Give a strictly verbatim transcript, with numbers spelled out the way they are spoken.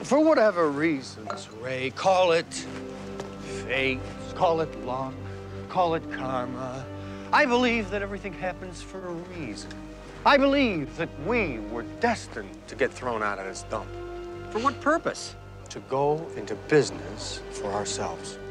For whatever reasons, Ray, call it fate, call it luck, call it karma. I believe that everything happens for a reason. I believe that we were destined to get thrown out of this dump. For what purpose? To go into business for ourselves.